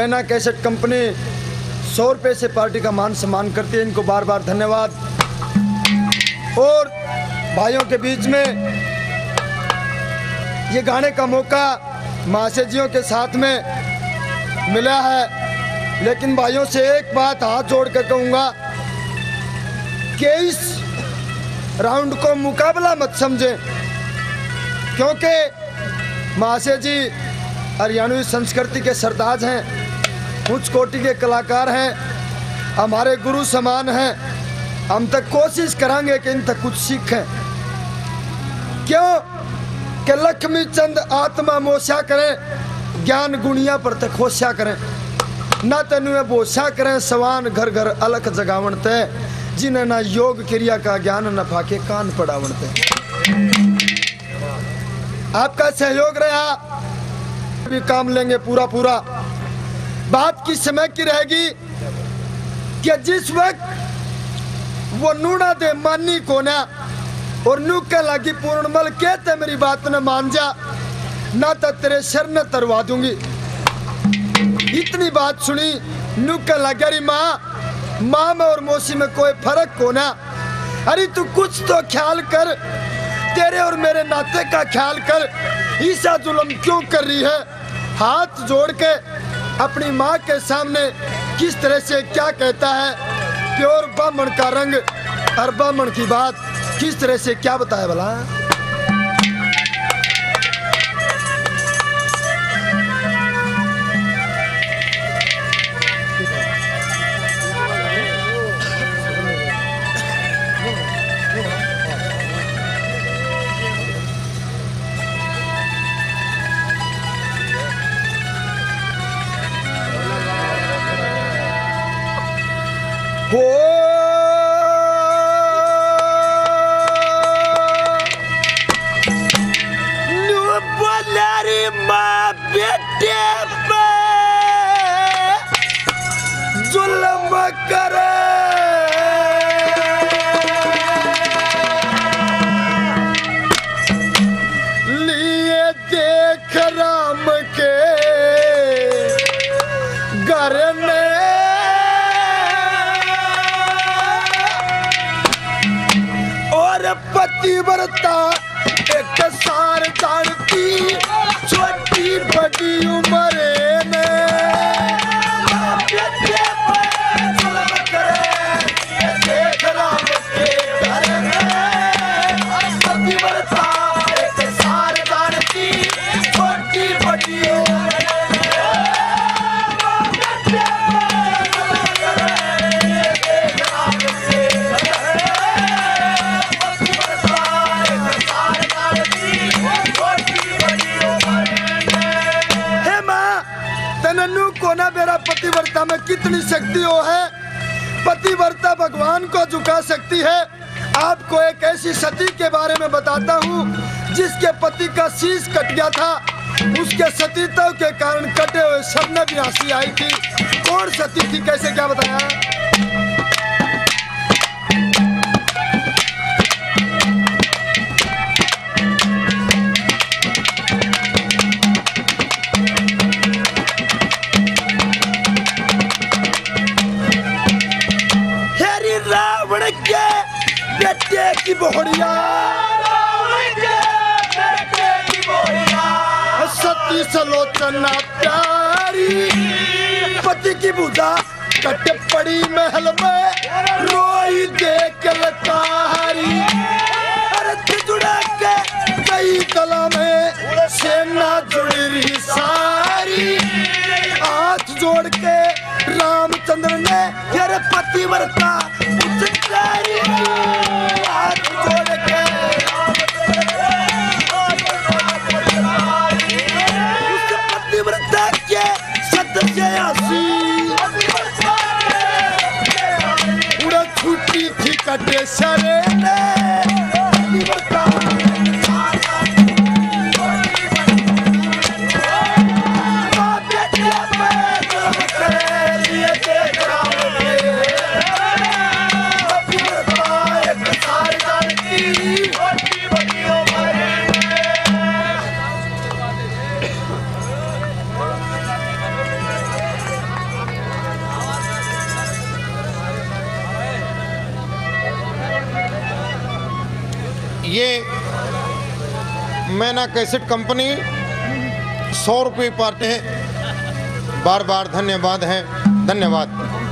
मैना cassette company 100 रुपये से पार्टी का मान सम्मान करती है। इनको बार बार धन्यवाद। और भाइयों के बीच में ये गाने का मौका महाशयजियों के साथ में मिला है, लेकिन भाइयों से एक बात हाथ जोड़ कर कहूँगा कि इस राउंड को मुकाबला मत समझें, क्योंकि महाशय जी हरियाणवी संस्कृति के सरताज हैं, उच्च कोटि के कलाकार हैं, हमारे गुरु समान हैं। हम तक कोशिश करेंगे कि इन तक कुछ सीखें। क्यों कि लक्ष्मी चंद आत्मा मोशा करें, ज्ञान गुणिया पर तक होशा करें, ना तेनुए बोशा करें, सवान घर घर अलख जगावनते, जिन्हें ना योग क्रिया का ज्ञान न फाके कान पड़ावनते। आपका सहयोग रहा, भी काम लेंगे पूरा पूरा। बात किस समय की रहेगी कि जिस वक्त वो नूना दे मानी को ना और नू के लगी पूर्णमल कहते मेरी बात न मान जा, ना तो तेरे सिर न तरवा दूंगी। इतनी बात सुनी, नू के लगा री माँ में और मौसी में कोई फर्क को ना। अरे तू कुछ तो ख्याल कर, तेरे और मेरे नाते का ख्याल कर, ईसा जुल्म क्यों कर रही है। हाथ जोड़ के अपनी माँ के सामने किस तरह से क्या कहता है, प्योर ब्राह्मण का रंग और ब्राह्मण की बात किस तरह से क्या बताया भला। पतिव्रता एक सार जानती, छोटी बड़ी उम्र में पतिव्रता एक सार जानती, छोटी बड़ी कोना मेरा पतिव्रता में कितनी शक्ति हो है। पतिव्रता भगवान को झुका सकती है। आपको एक ऐसी सती के बारे में बताता हूँ जिसके पति का शीश कट गया था। उसके सतीत्व के कारण कटे हुए सबने भी हंसी आई थी। कौन सती थी, कैसे, क्या बताया। बेटे की बोहरिया, सती सलोचना प्यारी, पति की बुझा कट पड़ी महल में, रोई देख लकारी। अरे जुड़ा के कई कला में सेना जुड़ी रही सारी। हाथ जोड़ के रामचंद्र ने यार पतिव्रता उच्चारी, हाथ जोड़ के उस पतिव्रता के सत्य आसी उड़ा छुट्टी थी कटे सरे ने पतिव्रता। मैना कैसेट कंपनी 100 रुपये पाते हैं। बार बार धन्यवाद है, धन्यवाद।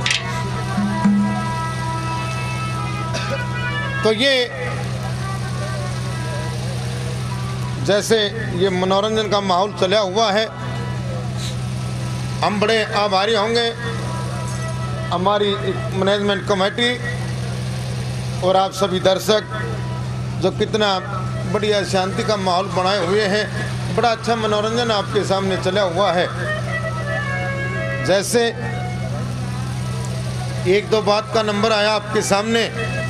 तो ये जैसे ये मनोरंजन का माहौल चला हुआ है, हम बड़े आभारी होंगे हमारी मैनेजमेंट कमेटी और आप सभी दर्शक जो कितना बढ़िया शांति का माहौल बनाए हुए हैं। बड़ा अच्छा मनोरंजन आपके सामने चला हुआ है। जैसे एक दो बात का नंबर आया आपके सामने,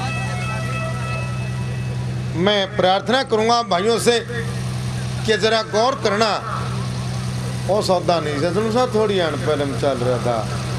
मैं प्रार्थना करूंगा भाइयों से कि जरा गौर करना। वो सौदा नहीं से तुम सा थोड़ी अनपढ़ चल रहा था।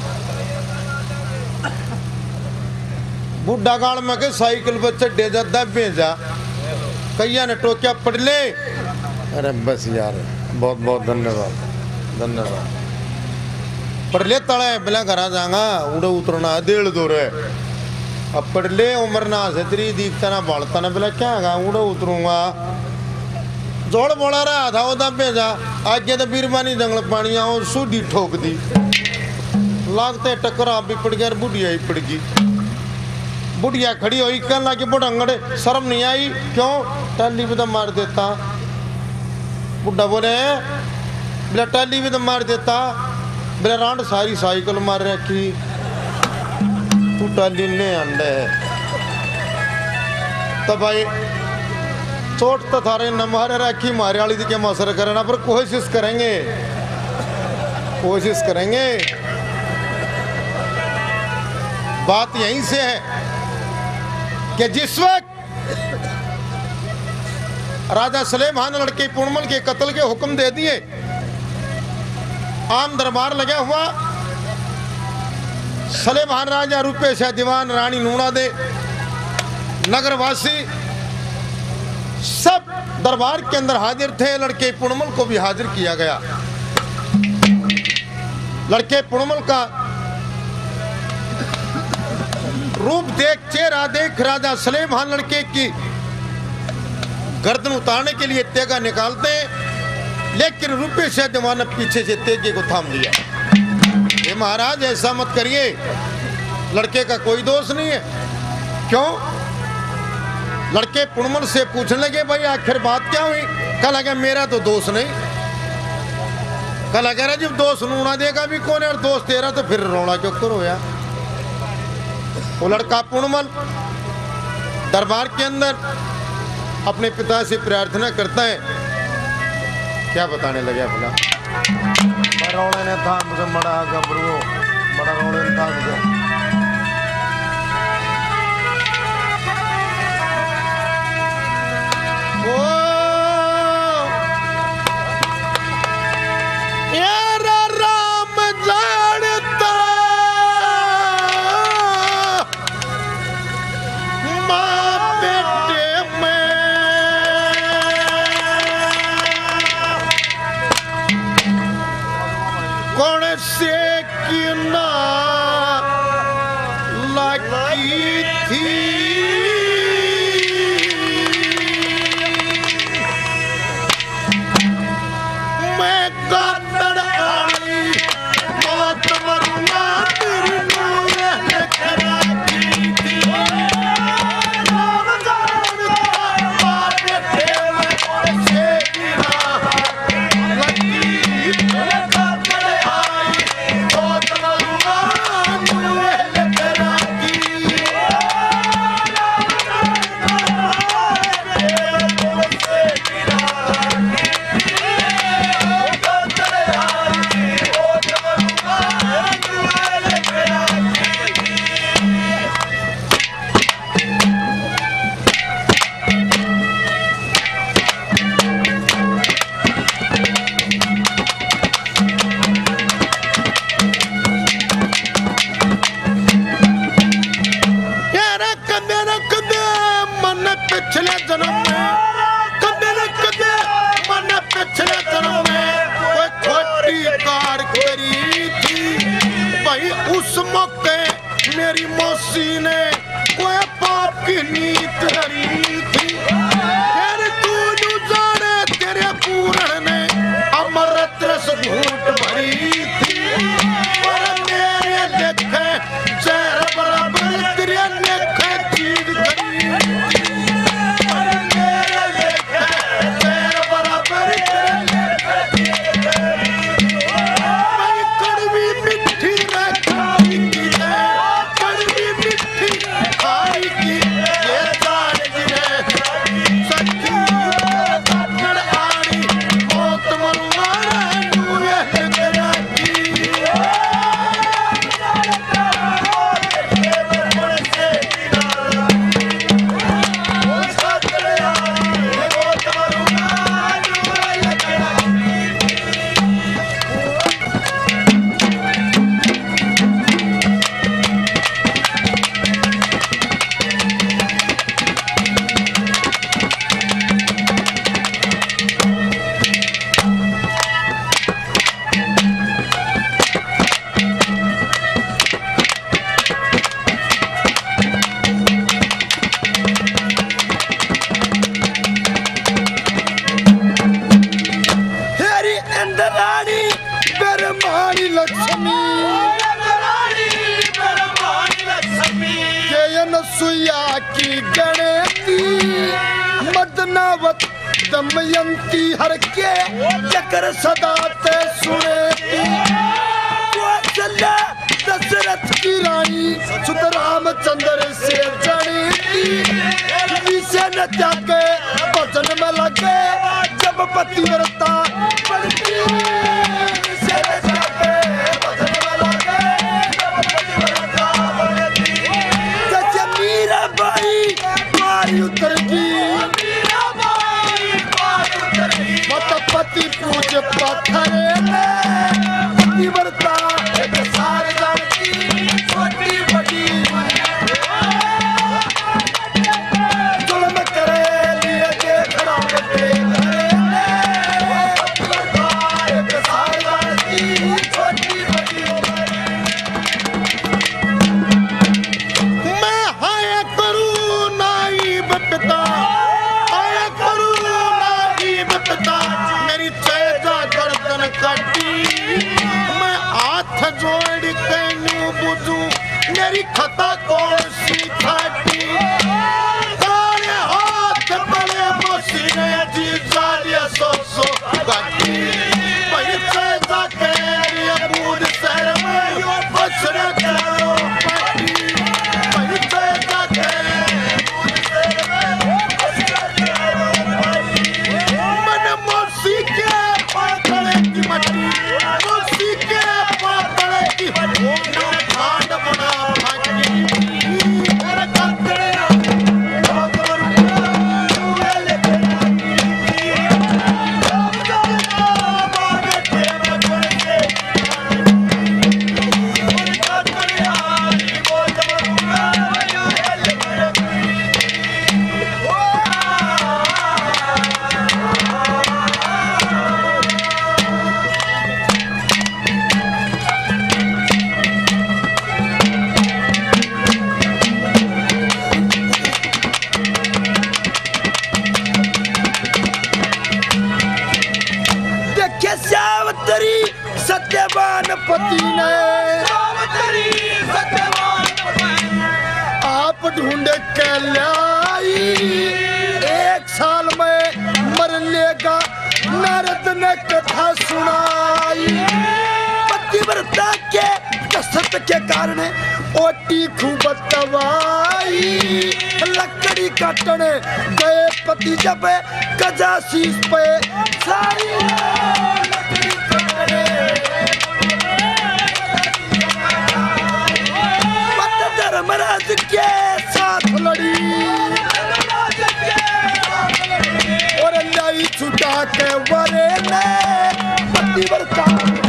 बुढ़ा गाड़ में के साइकिल पर चढ़े जा दबे जा, कैया ने टोकिया पढ़ ले। अरे बस यार, बहुत बहुत धन्यवाद, धन्यवाद। पढ़ ले तड़े बिला घरा जाऊंगा, उड़े उतरना डेढ़ दूर है। अब पढ़ ले उम्र ना से तेरी दीखता ना बढ़ता ना, बिला क्या गा उड़े उतरूंगा। जोड़ बोला रहा था वो दबे जा, आगे तो बीरबानी जंगल पानी आओ सूडी ठोक दी, लागते टकरा भी पड़ गया, बुढ़िया ही पड़ गई। बुढ़िया खड़ी हुई कहने लगी बुढ़ंगड़े शर्म नहीं आई क्यों, टाली भी तो मार देता। बुढ़ा बोले बोला टाली भी तो मार देता, बोले रांड सारी साइकिल मार रखी, तू टाली ने अंडे है। तो भाई चोट तो थारे न मारे रखी, मारे वाली थी क्या मसर करना, पर कोशिश करेंगे, कोशिश करेंगे। बात यहीं से है कि जिस वक्त राजा सलेमान लड़के पुणमल के कत्ल के हुक्म दे दिए, आम दरबार लगा हुआ, सलेमान राजा रूपेशा दीवान रानी नूना दे नगरवासी सब दरबार के अंदर हाजिर थे। लड़के पुणमल को भी हाजिर किया गया। लड़के पुणमल का रूप देख, चेहरा देख राजा सलेमान लड़के की गर्दन उतारने के लिए तेगा निकालते हैं, लेकिन रूपेश दीवान ने पीछे से तेगे को थाम लिया। ये महाराज ऐसा मत करिए, लड़के का कोई दोष नहीं है। क्यों? लड़के पुणमल से पूछने लगे भाई आखिर बात क्या हुई। कल लगा मेरा तो दोष नहीं। कल कह रहा जब दोष नूना देगा भी कौन है, और दोष तेरा तो फिर रोना क्यों करो यार। वो लड़का पुणमल दरबार के अंदर अपने पिता से प्रार्थना करता है। क्या बताने लगा भला, रोने ने था मुझे बड़ा गबरू, बड़ा रोने था मुझे। राम जानता माँ बेटे में कौन से किना लगी थी। उस मौके मेरी मौसी ने कोई पाप की नीत धरी थी। फिर तू जाने रानी बेरमानी लक्ष्मी के सुया की गणेती मदनावत दमयंती हर के चक्र सदा ते सुनेती कौशल्या दशरथ की रानी सुत रामचंद्र से जड़ेती विषय न त्यागे भजन में लगे जब पतिव्रता बनती विषय न त्यागे भजन में लगे जब पतिव्रता बनती जैसे मीराबाई मारी उतर की मत पति पूज पत्थरे पतिव्रता एक सार जानती छोटी बड़ी जुल्म करे लिए देख राम के पतिव्रता एक सार जानती छोटी बड़ी मैं हाय करूँ नाइब पिता हाय करूँ नाइब पिता मेरी चेता गर्दन कटी मैं हाथ जोड़ के न्यू बुझू मेरी खता कौन सी खाटी तारे हाथ बड़े मसीने जी जालिया सो गाटी भाई चेता के लिए बूढ़ शहर में बसरे करो पाटी भाई चेता के मन मौसी के पातले की मट्टी मौसी के पातले की खांड बना भागी मेरे कातरे देखे सावतरी सत्यवान पति ने आप ढूंढे के लाई एक साल में मर लेगा नारद ने कथा सुनाई पतिव्रता के कसरत के कारण ओटी खूब दवाई लकड़ी काटने गए पति जब कजाशीस पे सारी लकड़ी काटने पत धर्मराज के साथ लड़ी और लाई छुटा के वरे ने पतिव्रता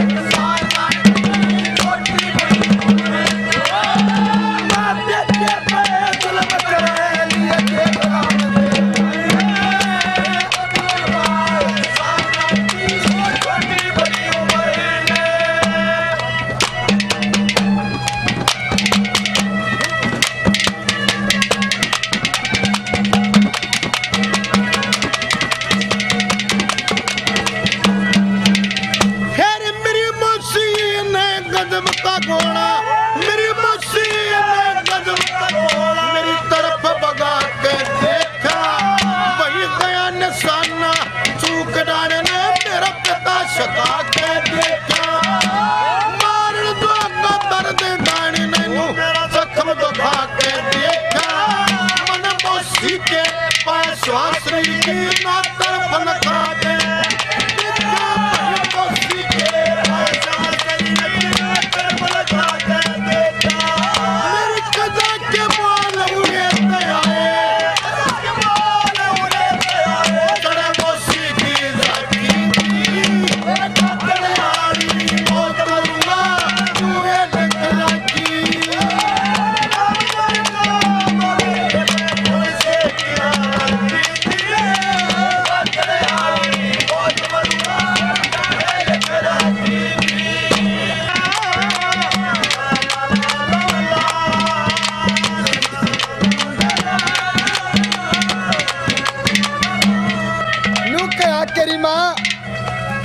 घोड़ा मेरी मौसी ने गजब का घोड़ा मेरी तरफ भगा के देखा वही गया निशाना चूक डाले ने मेरा पिता सका के देखा मार दो का दर्द डाने ने जख्म दबा के देखा मन मौसी के पास आश्रय की ना तरफ न खा दे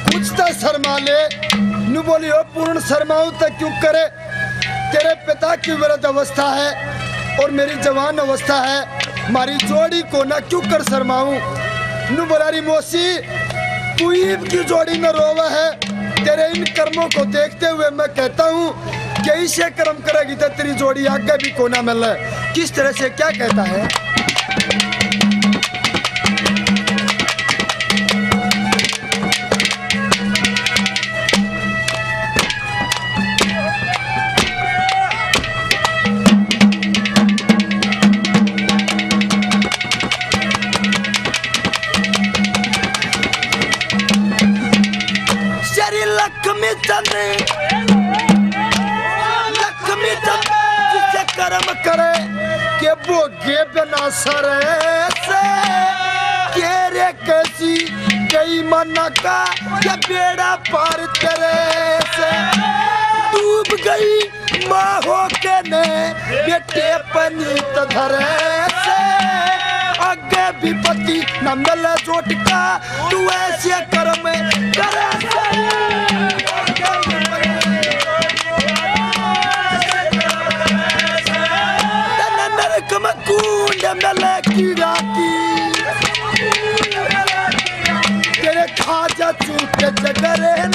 पूछता शर्मा ले नु बोली हो पूर्ण शर्माऊं तो क्यों करे, तेरे पिता की वृद्ध अवस्था है और मेरी जवान अवस्था है, मारी जोड़ी को ना क्यों कर शर्माऊं। नु बोला री मौसी तू ईब की जोड़ी न रोवा है, तेरे इन कर्मों को देखते हुए मैं कहता हूँ कि ऐसे कर्म करेगी तो तेरी जोड़ी आगे भी को ना मिल है। किस तरह से क्या कहता है। लक्ष्मी चंद जिसे कर्म करे के बोगे बिना सरे से के रे कैसी गई मना का या बेड़ा पार तेरे से डूब गई माँ हो के ने बेटे पनीत धरे से आगे विपत्ति न मिले जोट का तू ऐसे कर्म करे कूंड मिले कीड़ा की तेरे खाजा चूके जगरे